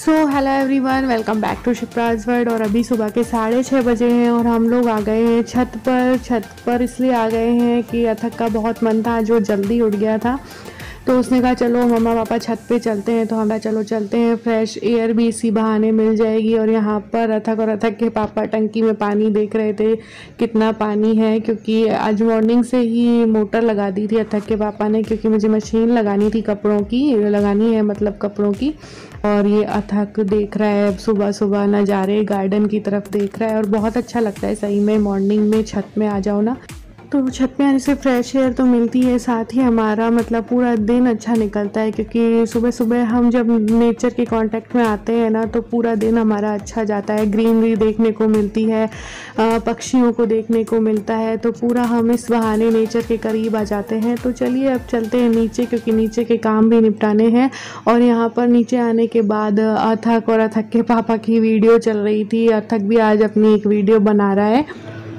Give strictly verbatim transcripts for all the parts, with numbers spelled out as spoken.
So hello everyone, welcome back to Shipra's world. और अभी सुबह के साढ़े छः बजे हैं और हम लोग आ गए हैं छत पर। छत पर इसलिए आ गए हैं कि अथक का बहुत मन था, जो जल्दी उठ गया था, तो उसने कहा चलो मम्मा पापा छत पे चलते हैं। तो हम कहा चलो चलते हैं, फ्रेश एयर भी इसी बहाने मिल जाएगी। और यहाँ पर अथक और अथक के पापा टंकी में पानी देख रहे थे कितना पानी है, क्योंकि आज मॉर्निंग से ही मोटर लगा दी थी अथक के पापा ने, क्योंकि मुझे मशीन लगानी थी, कपड़ों की लगानी है, मतलब कपड़ों की। और ये अथक देख रहा है सुबह सुबह नज़ारे, गार्डन की तरफ देख रहा है और बहुत अच्छा लगता है सही में। मॉर्निंग में छत में आ जाओ ना, तो छत पे आने से फ्रेश एयर तो मिलती है, साथ ही हमारा मतलब पूरा दिन अच्छा निकलता है, क्योंकि सुबह सुबह हम जब नेचर के कांटेक्ट में आते हैं ना, तो पूरा दिन हमारा अच्छा जाता है। ग्रीनरी देखने को मिलती है, पक्षियों को देखने को मिलता है, तो पूरा हम इस बहाने नेचर के करीब आ जाते हैं। तो चलिए अब चलते हैं नीचे, क्योंकि नीचे के काम भी निपटाने हैं। और यहाँ पर नीचे आने के बाद अथक और अथक के पापा की वीडियो चल रही थी। अथक भी आज अपनी एक वीडियो बना रहा है।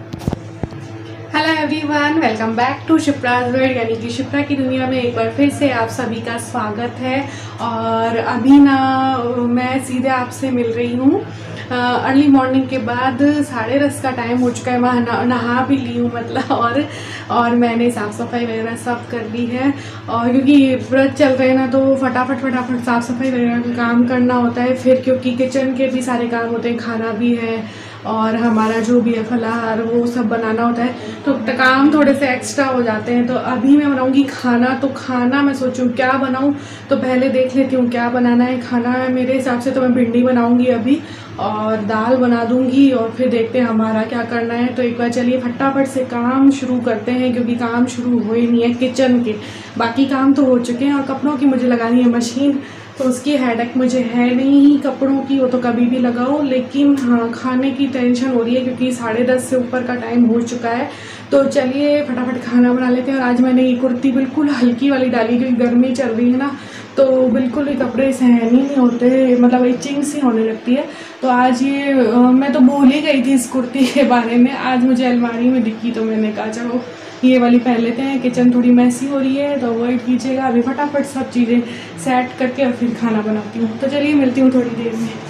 Hello everyone, welcome back to Shipra's world, यानी कि शिप्रा की दुनिया में एक बार फिर से आप सभी का स्वागत है। और अभी ना मैं सीधे आपसे मिल रही हूँ अर्ली मॉर्निंग के बाद। साढ़े दस का टाइम हो चुका है, मैं नहा, नहा भी ली हूँ मतलब, और और मैंने साफ़ सफाई वगैरह सब कर ली है। और क्योंकि व्रत चल रहे हैं ना, तो फटाफट फटाफट साफ़ सफाई वगैरह का काम करना होता है। फिर क्योंकि किचन के भी सारे काम होते हैं, खाना भी है और हमारा जो भी है फलाहार वो सब बनाना होता है, तो काम थोड़े से एक्स्ट्रा हो जाते हैं। तो अभी मैं बनाऊंगी खाना। तो खाना मैं सोचूं क्या बनाऊं, तो पहले देख लेती हूँ क्या बनाना है। खाना है मेरे हिसाब से तो मैं भिंडी बनाऊंगी अभी, और दाल बना दूंगी, और फिर देखते हैं हमारा क्या करना है। तो एक बार चलिए फटाफट से काम शुरू करते हैं, क्योंकि काम शुरू हो ही नहीं है किचन के, बाकी काम तो हो चुके हैं। और कपड़ों की मुझे लगानी है मशीन, तो उसकी हेडेक मुझे है नहीं कपड़ों की, वो तो कभी भी लगाओ। लेकिन हाँ, खाने की टेंशन हो रही है, क्योंकि साढ़े दस से ऊपर का टाइम हो चुका है। तो चलिए फटाफट खाना बना लेते हैं। और आज मैंने ये कुर्ती बिल्कुल हल्की वाली डाली, क्योंकि गर्मी चल रही है ना, तो बिल्कुल ही कपड़े सहन ही नहीं होते, मतलब इचिंग सी होने लगती है। तो आज ये आ, मैं तो भूल ही गई थी इस कुर्ती के बारे में, आज मुझे अलमारी में दिखी, तो मैंने कहा चलो ये वाली पहन लेते हैं। किचन थोड़ी मैसी हो रही है, तो अवॉइड कीजिएगा। अभी फटाफट सब चीज़ें सेट करके और फिर खाना बनाती हूँ। तो चलिए मिलती हूँ थोड़ी देर में।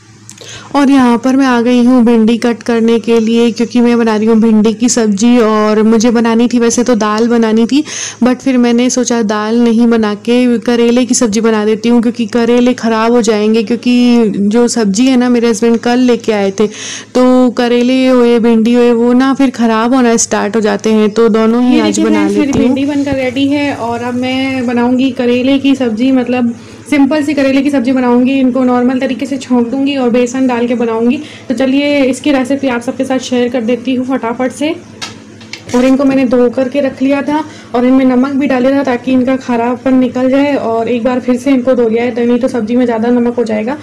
और यहाँ पर मैं आ गई हूँ भिंडी कट करने के लिए, क्योंकि मैं बना रही हूँ भिंडी की सब्जी। और मुझे बनानी थी वैसे तो दाल बनानी थी, बट फिर मैंने सोचा दाल नहीं बना के करेले की सब्जी बना देती हूँ, क्योंकि करेले ख़राब हो जाएंगे। क्योंकि जो सब्जी है ना, मेरे हस्बैंड कल लेके आए थे, तो करेले हुए भिंडी हुए वो ना फिर ख़राब होना स्टार्ट हो जाते हैं, तो दोनों ही आज बना लेती हूँ। भिंडी बनकर रेडी है और अब मैं बनाऊँगी करेले की सब्जी, मतलब सिंपल सी करेले की सब्जी बनाऊंगी। इनको नॉर्मल तरीके से छोंक दूंगी और बेसन डाल के बनाऊंगी। तो चलिए इसकी रेसिपी आप सबके साथ शेयर कर देती हूँ फटाफट से। और इनको मैंने धो करके रख लिया था और इनमें नमक भी डाला था, ताकि इनका खराबपन निकल जाए। और एक बार फिर से इनको धो लिया है, तो नहीं तो सब्जी में ज़्यादा नमक हो जाएगा।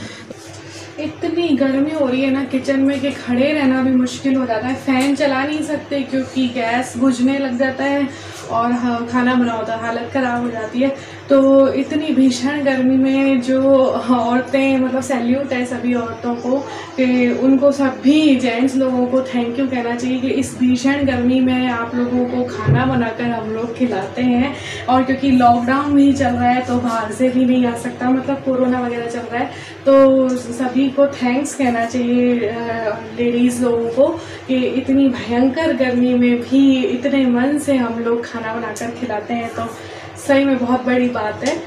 इतनी गर्मी हो रही है ना किचन में कि खड़े रहना भी मुश्किल हो जाता है। फ़ैन चला नहीं सकते, क्योंकि गैस बुझने लग जाता है और खाना बना होता है, हालत ख़राब हो जाती है। तो इतनी भीषण गर्मी में जो औरतें, मतलब सैल्यूट है सभी औरतों को, कि उनको सभी जेंट्स लोगों को थैंक यू कहना चाहिए कि इस भीषण गर्मी में आप लोगों को खाना बनाकर हम लोग खिलाते हैं। और क्योंकि लॉकडाउन भी चल रहा है, तो बाहर से भी नहीं आ सकता, मतलब कोरोना वगैरह चल रहा है, तो सभी को थैंक्स कहना चाहिए लेडीज़ लोगों को, कि इतनी भयंकर गर्मी में भी इतने मन से हम लोग खाना बनाकर खिलाते हैं, तो सही में बहुत बड़ी बात है।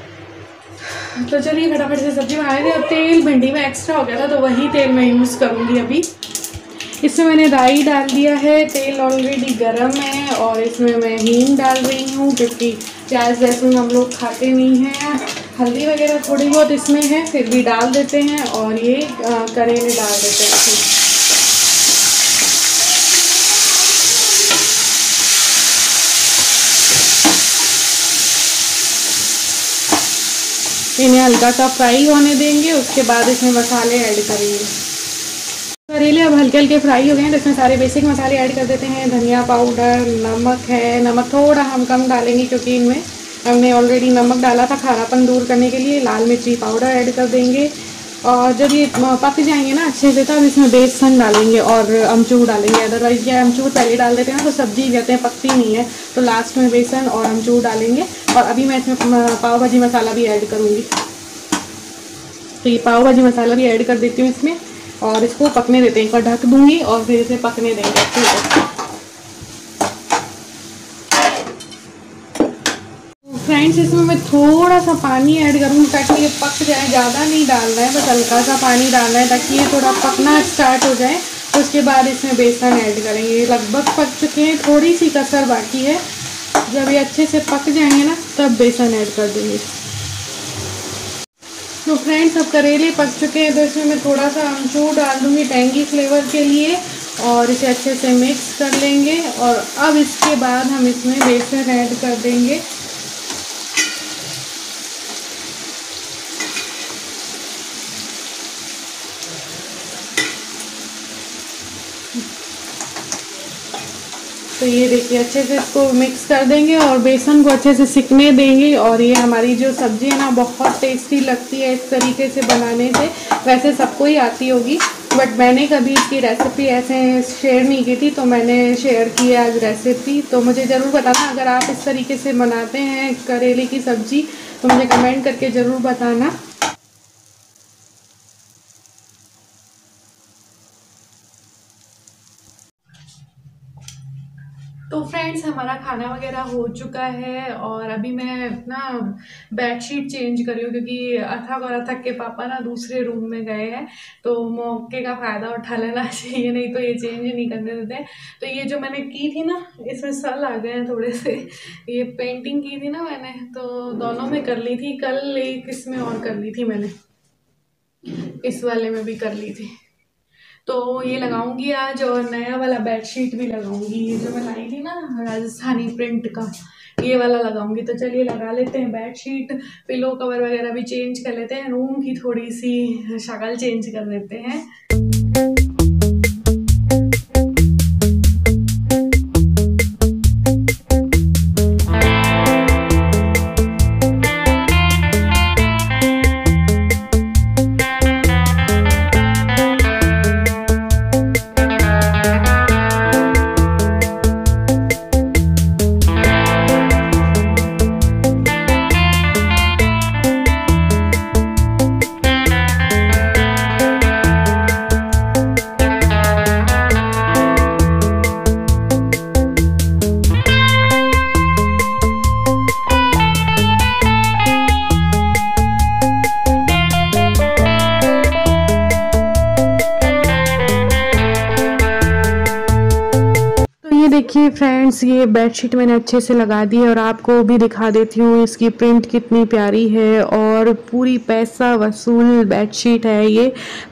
तो चलिए फटाफट से सब्जी बनाए थे। अब तेल भिंडी में एक्स्ट्रा हो गया था, तो वही तेल मैं यूज़ करूँगी अभी। इसमें मैंने राई डाल दिया है, तेल ऑलरेडी गर्म है, और इसमें मैं हींग डाल रही हूँ, क्योंकि प्याज लहसुन हम लोग खाते नहीं हैं। हल्दी वगैरह थोड़ी बहुत इसमें है, फिर भी डाल देते हैं। और ये करेले डाल देते हैं फिर। इन्हें हल्का सा फ्राई होने देंगे, उसके बाद इसमें मसाले ऐड करेंगे। करेले अब हल्के हल्के फ्राई हो गए हैं, तो इसमें सारे बेसिक मसाले ऐड कर देते हैं। धनिया पाउडर, नमक है, नमक थोड़ा हम कम डालेंगे, क्योंकि इनमें हमने ऑलरेडी नमक डाला था खारापन दूर करने के लिए। लाल मिर्ची पाउडर ऐड कर देंगे। और जब ये पक जाएंगे ना अच्छे से, तब इसमें बेसन डालेंगे और अमचूर डालेंगे। अदरवाइज ये अमचूर पहले डाल देते हैं ना, तो सब्जी कहते हैं पकती नहीं है, तो लास्ट में बेसन और अमचूर डालेंगे। और अभी मैं इसमें पाव भाजी मसाला भी ऐड करूँगी। तो ये पाव भाजी मसाला भी ऐड कर देती हूँ इसमें और इसको पकने देते हैं। एक बार ढक दूँगी और फिर इसे पकने देंगे अच्छे से। फ्रेंड्स इसमें मैं थोड़ा सा पानी ऐड करूँगी ताकि ये पक जाए। ज़्यादा नहीं डालना है, बस हल्का सा पानी डालना है ताकि ये थोड़ा पकना स्टार्ट हो जाए। उसके बाद इसमें बेसन ऐड करेंगे। लगभग पक चुके हैं, थोड़ी सी कसर बाकी है। जब ये अच्छे से पक जाएंगे ना तब बेसन ऐड कर देंगे। तो फ्रेंड्स अब करेले पक चुके हैं तो इसमें मैं थोड़ा सा अमचूर डाल दूँगी टेंगी फ्लेवर के लिए और इसे अच्छे से मिक्स कर लेंगे। और अब इसके बाद हम इसमें बेसन ऐड कर देंगे। तो ये देखिए अच्छे से इसको मिक्स कर देंगे और बेसन को अच्छे से सिकने देंगे। और ये हमारी जो सब्ज़ी है ना बहुत टेस्टी लगती है इस तरीके से बनाने से। वैसे सबको ही आती होगी बट मैंने कभी इसकी रेसिपी ऐसे शेयर नहीं की थी, तो मैंने शेयर की है आज रेसिपी। तो मुझे ज़रूर बताना अगर आप इस तरीके से बनाते हैं करेले की सब्ज़ी, तो मुझे कमेंट करके ज़रूर बताना। तो फ्रेंड्स हमारा खाना वगैरह हो चुका है और अभी मैं अपना बेडशीट चेंज कर रही हूँ क्योंकि अथक और अथक के पापा ना दूसरे रूम में गए हैं, तो मौके का फ़ायदा उठा लेना चाहिए, नहीं तो ये चेंज नहीं करने देते। तो ये जो मैंने की थी ना इसमें सल आ गए हैं थोड़े से। ये पेंटिंग की थी ना मैंने, तो दोनों में कर ली थी। कल एक इसमें और कर ली थी मैंने, इस वाले में भी कर ली थी। तो ये लगाऊंगी आज और नया वाला बेडशीट भी लगाऊंगी। ये जो मैं लाई थी ना राजस्थानी प्रिंट का, ये वाला लगाऊंगी। तो चलिए लगा लेते हैं बेडशीट, पिलो कवर वगैरह भी चेंज कर लेते हैं, रूम की थोड़ी सी शक्ल चेंज कर देते हैं। देखिए फ्रेंड्स ये बेडशीट मैंने अच्छे से लगा दी है और आपको भी दिखा देती हूँ इसकी प्रिंट कितनी प्यारी है और पूरी पैसा वसूल बेडशीट है ये।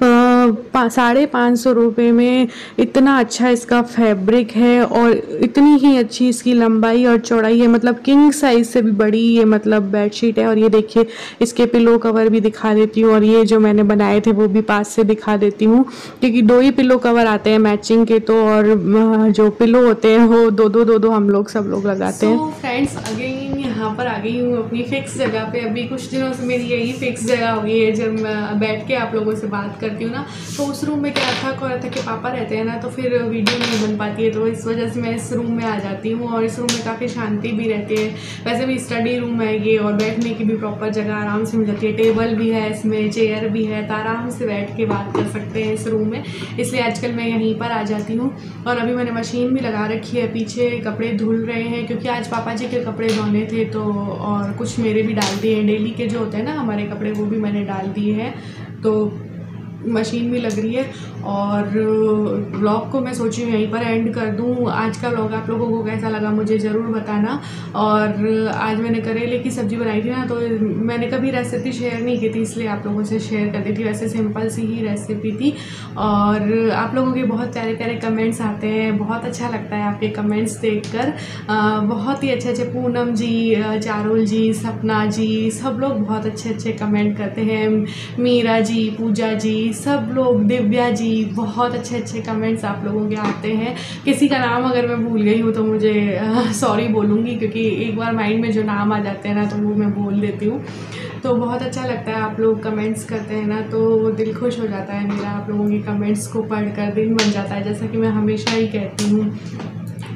साढ़े पाँच सौ रुपये में इतना अच्छा इसका फैब्रिक है और इतनी ही अच्छी इसकी लंबाई और चौड़ाई है, मतलब किंग साइज से भी बड़ी ये मतलब बेडशीट है। और ये देखिए इसके पिलो कवर भी दिखा देती हूँ और ये जो मैंने बनाए थे वो भी पास से दिखा देती हूँ क्योंकि दो ही पिलो कवर आते हैं मैचिंग के, तो और जो पिलो होते हैं वो दो दो दो दो हम लोग सब लोग लगाते हैं। so, फ्रेंड्स अगेन यहाँ पर आ गई हूँ अपनी फिक्स जगह पे। अभी कुछ दिनों से मेरी यही फिक्स जगह हो गई है, जब मैं बैठ के आप लोगों से बात करती हूँ ना तो उस रूम में क्या अथक और अथक के पापा रहते हैं ना, तो फिर वीडियो नहीं बन पाती है, तो इस वजह से मैं इस रूम में आ जाती हूँ और इस रूम में काफ़ी शांति भी रहती है। वैसे भी स्टडी रूम है ये और बैठने की भी प्रॉपर जगह आराम से मिल जाती है, टेबल भी है इसमें, चेयर भी है, तो आराम से बैठ के बात कर सकते हैं इस रूम में, इसलिए आजकल मैं यहीं पर आ जाती हूँ। और अभी मैंने मशीन भी लगा रखी है, पीछे कपड़े धुल रहे हैं क्योंकि आज पापा जी के कपड़े धोने थे, तो और कुछ मेरे भी डाल दिए हैं, डेली के जो होते हैं ना हमारे कपड़े वो भी मैंने डाल दिए हैं, तो मशीन भी लग रही है। और ब्लॉग को मैं सोची हूँ यहीं पर एंड कर दूँ। आज का ब्लॉग आप लोगों को कैसा लगा मुझे ज़रूर बताना। और आज मैंने करेले की सब्ज़ी बनाई थी ना, तो मैंने कभी रेसिपी शेयर नहीं की थी, इसलिए आप लोगों से शेयर कर दी थी। वैसे सिंपल सी ही रेसिपी थी और आप लोगों के बहुत प्यारे प्यारे कमेंट्स आते हैं, बहुत अच्छा लगता है आपके कमेंट्स देखकर। बहुत ही अच्छे अच्छे पूनम जी, चारुल जी, सपना जी, सब लोग बहुत अच्छे अच्छे कमेंट करते हैं। मीरा जी, पूजा जी, सब लोग, दिव्या जी, बहुत अच्छे अच्छे कमेंट्स आप लोगों के आते हैं। किसी का नाम अगर मैं भूल गई हूँ तो मुझे सॉरी बोलूँगी क्योंकि एक बार माइंड में जो नाम आ जाते हैं ना तो वो मैं बोल देती हूँ। तो बहुत अच्छा लगता है आप लोग कमेंट्स करते हैं ना, तो दिल खुश हो जाता है मेरा आप लोगों के कमेंट्स को पढ़कर, दिन बन जाता है, जैसा कि मैं हमेशा ही कहती हूँ।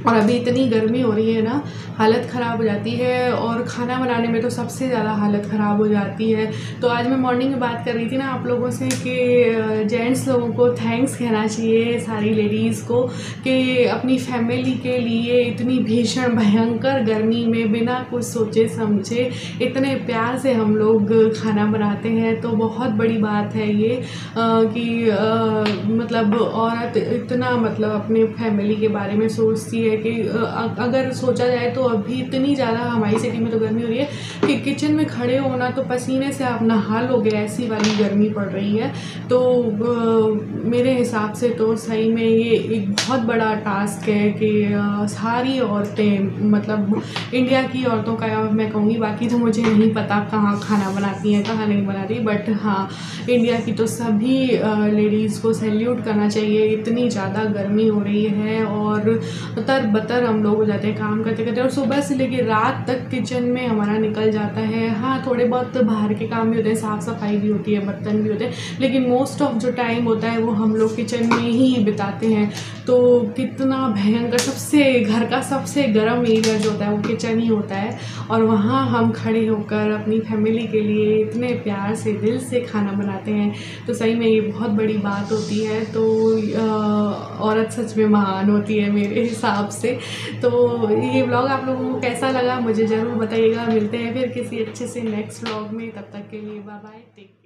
और अभी इतनी गर्मी हो रही है ना, हालत ख़राब हो जाती है। और खाना बनाने में तो सबसे ज़्यादा हालत ख़राब हो जाती है। तो आज मैं मॉर्निंग में बात कर रही थी ना आप लोगों से कि जेंट्स लोगों को थैंक्स कहना चाहिए, सारी लेडीज़ को, कि अपनी फैमिली के लिए इतनी भीषण भयंकर गर्मी में बिना कुछ सोचे समझे इतने प्यार से हम लोग खाना बनाते हैं। तो बहुत बड़ी बात है ये आ, कि आ, मतलब औरत इतना मतलब अपने फैमिली के बारे में सोचती है कि अगर सोचा जाए तो अभी इतनी ज़्यादा हमारी सिटी में तो गर्मी हो रही है कि किचन में खड़े होना तो पसीने से आप नहाल हो गए, ऐसी वाली गर्मी पड़ रही है। तो आ, मेरे हिसाब से तो सही में ये एक बहुत बड़ा टास्क है कि आ, सारी औरतें, मतलब इंडिया की औरतों का मैं कहूँगी, बाकी तो मुझे नहीं पता कहाँ खाना बनाती हैं कहाँ नहीं बनाती, बट हाँ इंडिया की तो सभी लेडीज़ को सैल्यूट करना चाहिए। इतनी ज़्यादा गर्मी हो रही है और तर बतर हम लोग हो जाते हैं काम करते करते, और सुबह से लेकर रात तक किचन में हमारा निकल जाता है। हाँ थोड़े बहुत बाहर के काम भी होते हैं, साफ़ सफाई भी होती है, बर्तन भी होते हैं, लेकिन मोस्ट ऑफ जो टाइम होता है वो हम लोग किचन में ही बिताते हैं। तो कितना भयंकर, सबसे घर का सबसे गर्म एरिया जो होता है वो किचन ही होता है, और वहाँ हम खड़े होकर अपनी फैमिली के लिए इतने प्यार से दिल से खाना बनाते हैं। तो सही में ये बहुत बड़ी बात होती है। तो औरत सच में महान होती है मेरे हिसाब से। तो ये व्लॉग आप लोगों को कैसा लगा मुझे ज़रूर बताइएगा। मिलते हैं फिर किसी अच्छे से नेक्स्ट व्लॉग में, तब तक के लिए बाय बाय, टेक केयर।